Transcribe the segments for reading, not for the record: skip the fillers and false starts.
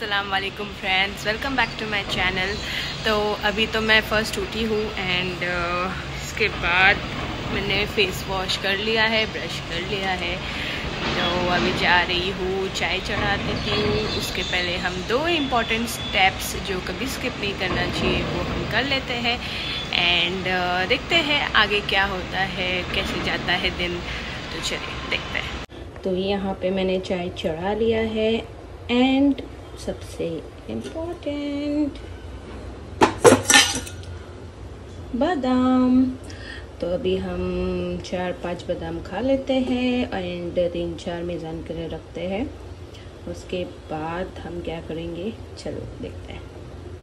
अस्सलाम वालेकुम friends, welcome back to my channel. तो अभी तो मैं फ़र्स्ट उठी हूँ एंड इसके बाद मैंने फ़ेस वॉश कर लिया है, ब्रश कर लिया है। तो अभी जा रही हूँ चाय चढ़ा देती हूँ। उसके पहले हम दो इम्पॉर्टेंट स्टेप्स जो कभी स्किप नहीं करना चाहिए वो हम कर लेते हैं एंड देखते हैं आगे क्या होता है, कैसे जाता है दिन। तो चलिए देखते हैं। तो यहाँ पे मैंने चाय चढ़ा लिया है एंड सबसे इम्पोर्टेंट बादाम। तो अभी हम 4-5 बादाम खा लेते हैं एंड 3-4 मीज़ान के लिए रखते हैं। उसके बाद हम क्या करेंगे, चलो देखते हैं।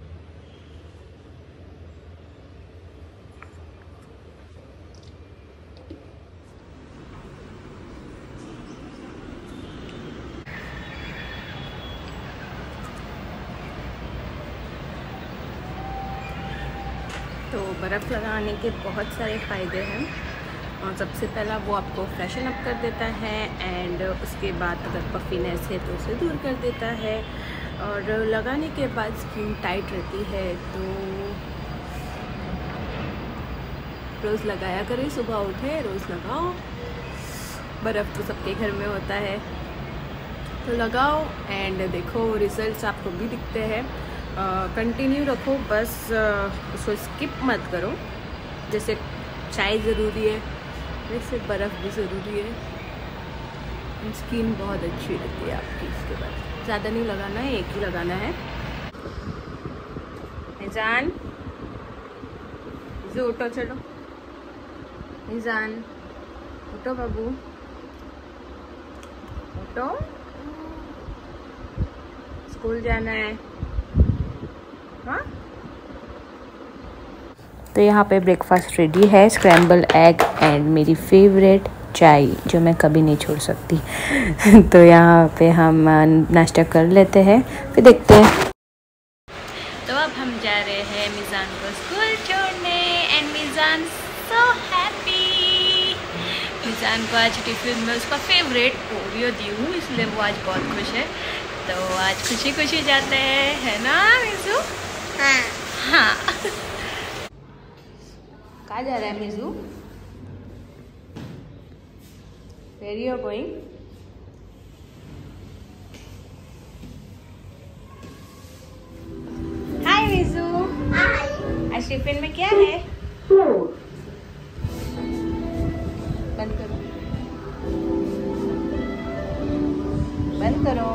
तो बर्फ़ लगाने के बहुत सारे फ़ायदे हैं और सबसे पहला वो आपको फ्रेशन अप कर देता है एंड उसके बाद अगर पफीनेस है तो उसे दूर कर देता है और लगाने के बाद स्किन टाइट रहती है। तो रोज़ लगाया करें, सुबह उठे रोज़ लगाओ। बर्फ़ तो सबके घर में होता है तो लगाओ एंड देखो रिजल्ट्स आपको भी दिखते हैं। कंटिन्यू रखो, बस उसको स्किप मत करो। जैसे चाय ज़रूरी है वैसे बर्फ़ भी ज़रूरी है। स्किन बहुत अच्छी रहती है आपकी। इसके बाद ज़्यादा नहीं लगाना है, एक ही लगाना है। मीज़ान जो उठो, चलो मीज़ान उठो बाबू, उठो, स्कूल जाना है। हाँ, तो यहाँ पे ब्रेकफास्ट रेडी है, स्क्रैम्बल एग एंड मेरी फेवरेट चाय जो मैं कभी नहीं छोड़ सकती। तो यहाँ पे हम नाश्ता कर लेते हैं, फिर देखते हैं। तो अब हम जा रहे हैं मीज़ान को स्कूल छोड़ने एंड मीज़ान सो हैप्पी। मीज़ान को आज टिफिन में उसका फेवरेट ओरियो दी हूँ, इसलिए वो आज बहुत खुश है। तो आज खुशी खुशी जाते हैं, है ना मिज़ू? हाँ हाँ। कहाँ जा रहा है Mizu? Where you are going? Hi Mizu. Hi। आज टिफिन में क्या है? बंद करो, बंद करो।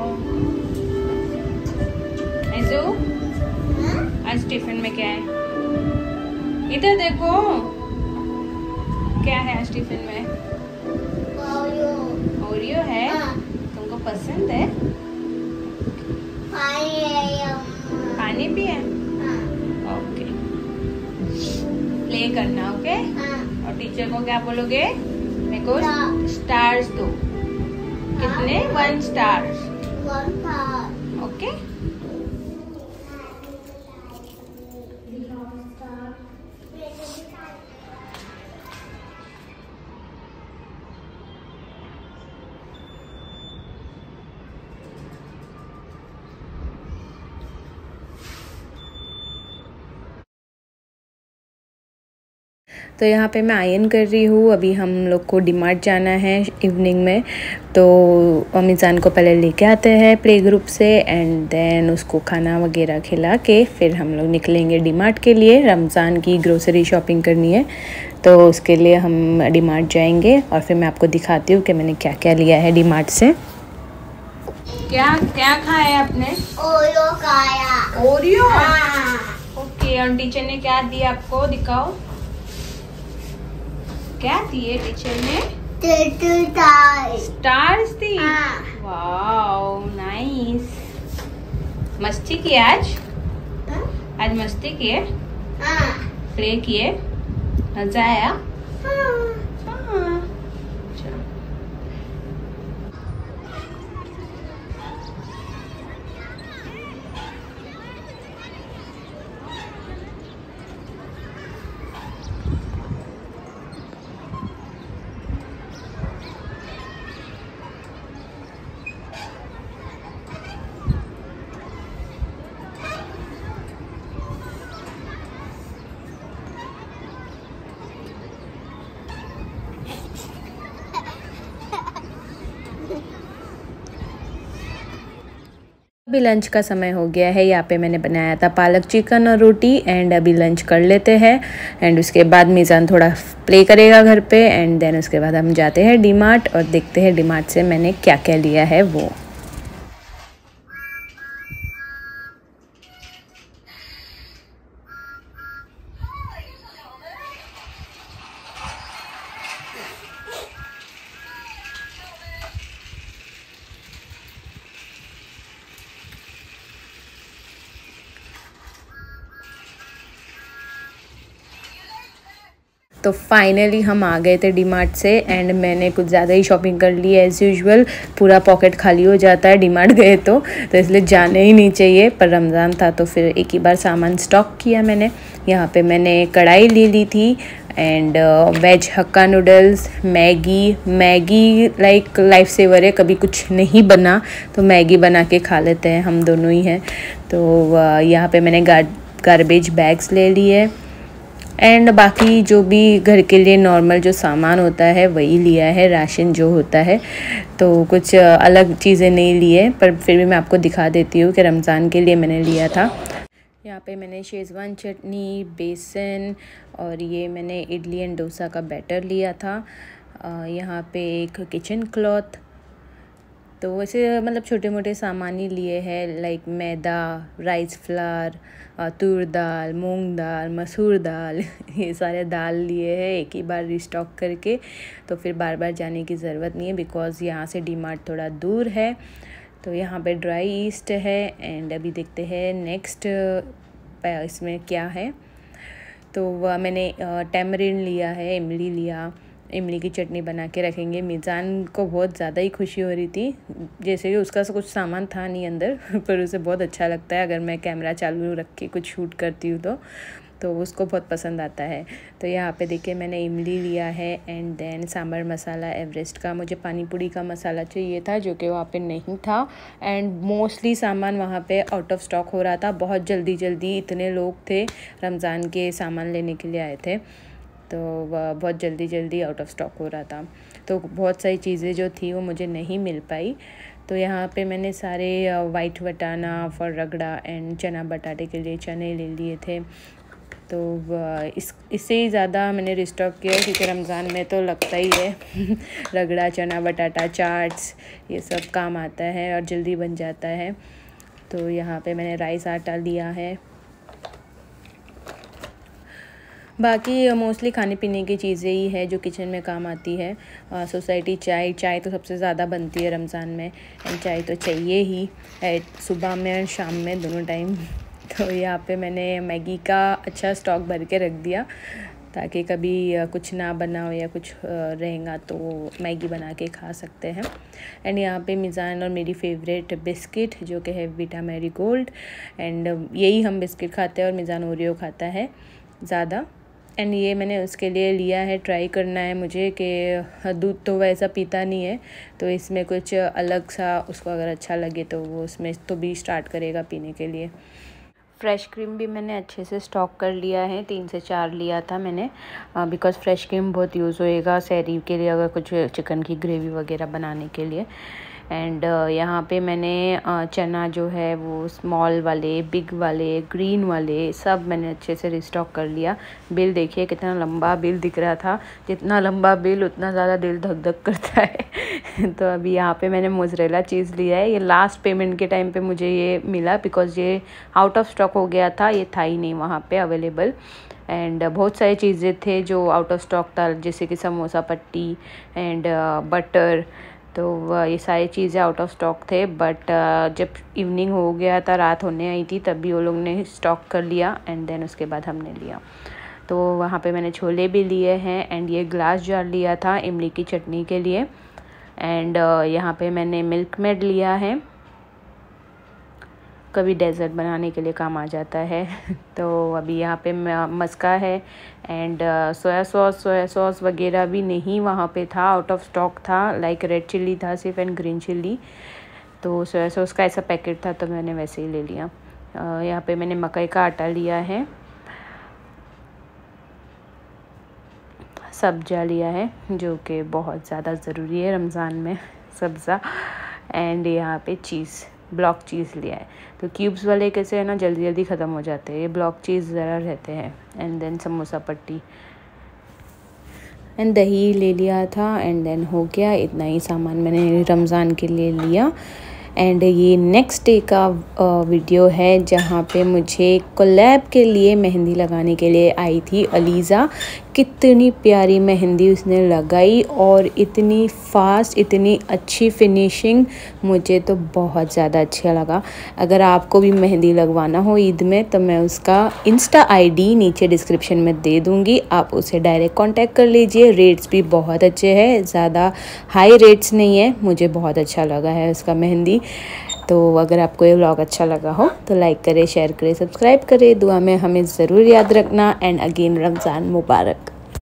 मिज़ू आज टिफिन में क्या है? इधर देखो, क्या है आज टिफिन में? ओरियो है। तुमको पसंद है? पानी भी है। ओके, प्ले करना। ओके, और टीचर को क्या बोलोगे? मेरे को स्टार्स दो। कितने? 1 स्टार। ओके, तो यहाँ पे मैं आयन कर रही हूँ। अभी हम लोग को डीमार्ट जाना है इवनिंग में, तो मीज़ान को पहले लेके आते हैं प्ले ग्रुप से एंड देन उसको खाना वगैरह खिला के फिर हम लोग निकलेंगे डीमार्ट के लिए। रमज़ान की ग्रोसरी शॉपिंग करनी है तो उसके लिए हम डीमार्ट जाएंगे और फिर मैं आपको दिखाती हूँ कि मैंने क्या क्या लिया है डीमार्ट से। क्या क्या खाया आपने? ओरियो खाया। ओरियो? ओके, और टीचर ने क्या दिया आपको, दिखाओ। क्या दिए टीचर ने? स्टार्स दी। Wow nice. मस्ती की आज? आज मस्ती किए? प्ले किए? मजा आया? अभी लंच का समय हो गया है। यहाँ पे मैंने बनाया था पालक चिकन और रोटी एंड अभी लंच कर लेते हैं एंड उसके बाद मीज़ान थोड़ा प्ले करेगा घर पे एंड देन उसके बाद हम जाते हैं डीमार्ट और देखते हैं डीमार्ट से मैंने क्या क्या लिया है वो। तो फाइनली हम आ गए थे डीमार्ट से एंड मैंने कुछ ज़्यादा ही शॉपिंग कर ली एज़ यूजुअल। पूरा पॉकेट खाली हो जाता है डीमार्ट गए तो इसलिए जाने ही नहीं चाहिए, पर रमज़ान था तो फिर एक ही बार सामान स्टॉक किया मैंने। यहाँ पे मैंने कढ़ाई ले ली थी and veg hakka noodles, Maggi like lifesaver है, कभी कुछ नहीं बना तो मैगी बना के खा लेते हैं, हम दोनों ही हैं। तो यहाँ पे मैंने गार्बेज बैग्स ले लिए एंड बाकी जो भी घर के लिए नॉर्मल जो सामान होता है वही लिया है, राशन जो होता है। तो कुछ अलग चीज़ें नहीं लिए, पर फिर भी मैं आपको दिखा देती हूँ कि रमज़ान के लिए मैंने लिया था। यहाँ पे मैंने शेज़वान चटनी, बेसन और ये मैंने इडली एंड डोसा का बैटर लिया था। यहाँ पे एक किचन क्लॉथ, तो वैसे मतलब छोटे मोटे सामान ही लिए हैं लाइक मैदा, राइस फ्लावर, तूर दाल, मूंग दाल, मसूर दाल ये सारे दाल लिए हैं एक ही बार रिस्टॉक करके, तो फिर बार बार जाने की ज़रूरत नहीं है बिकॉज़ यहाँ से डीमार्ट थोड़ा दूर है। तो यहाँ पे ड्राई ईस्ट है एंड अभी देखते हैं नेक्स्ट इसमें क्या है। तो वह मैंने टैमरिन लिया है, इमली लिया, इमली की चटनी बना के रखेंगे। मीज़ान को बहुत ज़्यादा ही खुशी हो रही थी, जैसे कि उसका कुछ सामान था नहीं अंदर पर उसे बहुत अच्छा लगता है अगर मैं कैमरा चालू रख के कुछ शूट करती हूँ तो उसको बहुत पसंद आता है। तो यहाँ पे देखिए मैंने इमली लिया है and then sambar masala Everest का। मुझे पानी पूरी का मसाला चाहिए था जो कि वहाँ पे नहीं था एंड मोस्टली सामान वहाँ पे आउट ऑफ स्टॉक हो रहा था। बहुत जल्दी इतने लोग थे रमज़ान के सामान लेने के लिए आए थे, तो बहुत जल्दी आउट ऑफ स्टॉक हो रहा था, तो बहुत सारी चीज़ें जो थी वो मुझे नहीं मिल पाई। तो यहाँ पे मैंने सारे वाइट वटाना फॉर रगड़ा एंड चना बटाटे के लिए चने ले लिए थे। तो इससे ही ज़्यादा मैंने रिस्टॉक किया क्योंकि रमज़ान में तो लगता ही है रगड़ा, चना बटाटा, चाट्स ये सब काम आता है और जल्दी बन जाता है। तो यहाँ पे मैंने राइस आटा लिया है। बाकी मोस्टली खाने पीने की चीज़ें ही है जो किचन में काम आती है। सोसाइटी चाय तो सबसे ज़्यादा बनती है रमज़ान में एंड चाय तो चाहिए ही सुबह में और शाम में दोनों टाइम। तो यहाँ पे मैंने मैगी का अच्छा स्टॉक भर के रख दिया ताकि कभी कुछ ना बना हो या कुछ रहेगा तो मैगी बना के खा सकते हैं। एंड यहाँ पे मीज़ान और मेरी फेवरेट बिस्किट जो कि है वीटा मैरी गोल्ड एंड यही हम बिस्किट खाते हैं और मीज़ान ओरियो खाता है ज़्यादा। एंड ये मैंने उसके लिए लिया है, ट्राई करना है मुझे कि दूध तो वैसा पीता नहीं है तो इसमें कुछ अलग सा उसको अगर अच्छा लगे तो वो उसमें तो भी स्टार्ट करेगा पीने के लिए। फ्रेश क्रीम भी मैंने अच्छे से स्टॉक कर लिया है, 3 से 4 लिया था मैंने बिकॉज़ फ्रेश क्रीम बहुत यूज़ होएगा सहरी के लिए अगर कुछ चिकन की ग्रेवी वगैरह बनाने के लिए। एंड यहाँ पे मैंने चना जो है वो स्मॉल वाले, बिग वाले, ग्रीन वाले सब मैंने अच्छे से रिस्टॉक कर लिया। बिल देखिए कितना लंबा बिल दिख रहा था, जितना लंबा बिल उतना ज़्यादा दिल धक धक करता है तो अभी यहाँ पे मैंने मोज़रेला चीज़ लिया है। ये लास्ट पेमेंट के टाइम पे मुझे ये मिला बिकॉज़ ये आउट ऑफ स्टॉक हो गया था, ये था ही नहीं वहाँ पे अवेलेबल। एंड बहुत सारी चीज़ें थे जो आउट ऑफ स्टॉक था जैसे कि समोसा पट्टी एंड बटर, तो ये सारी चीज़ें आउट ऑफ स्टॉक थे। बट जब इवनिंग हो गया था, रात होने आई थी, तभी वो लोग ने स्टॉक कर लिया एंड देन उसके बाद हमने लिया। तो वहाँ पे मैंने छोले भी लिए हैं एंड ये ग्लास जार लिया था इमली की चटनी के लिए। एंड यहाँ पे मैंने मिल्क मेड लिया है, कभी डेज़र्ट बनाने के लिए काम आ जाता है तो अभी यहाँ पे मस्का है एंड सोया सॉस वगैरह भी नहीं वहाँ पे था, आउट ऑफ स्टॉक था। लाइक रेड चिल्ली था सिर्फ एंड ग्रीन चिल्ली, तो सोया सॉस का ऐसा पैकेट था तो मैंने वैसे ही ले लिया। यहाँ पे मैंने मकई का आटा लिया है, सब्जा लिया है जो कि बहुत ज़्यादा ज़रूरी है रमज़ान में, सब्ज़ा। एंड यहाँ पे चीज़ ब्लॉक चीज़ लिया है। तो क्यूब्स वाले कैसे है ना जल्दी जल्दी ख़त्म हो जाते हैं, ये ब्लॉक चीज़ ज़रा रहते हैं। एंड देन समोसा पट्टी एंड दही ले लिया था। एंड देन हो गया, इतना ही सामान मैंने रमज़ान के लिए लिया। एंड ये नेक्स्ट डे का वीडियो है जहाँ पे मुझे कोलैब के लिए मेहंदी लगाने के लिए आई थी अलीज़ा। कितनी प्यारी मेहंदी उसने लगाई और इतनी फास्ट, इतनी अच्छी फिनिशिंग, मुझे तो बहुत ज़्यादा अच्छा लगा। अगर आपको भी मेहंदी लगवाना हो ईद में तो मैं उसका इंस्टा आईडी नीचे डिस्क्रिप्शन में दे दूँगी, आप उसे डायरेक्ट कांटेक्ट कर लीजिए। रेट्स भी बहुत अच्छे हैं, ज़्यादा हाई रेट्स नहीं है, मुझे बहुत अच्छा लगा है उसका मेहंदी। तो अगर आपको ये व्लॉग अच्छा लगा हो तो लाइक करें, शेयर करें, सब्सक्राइब करें, दुआ में हमें ज़रूर याद रखना। And again Ramzan Mubarak.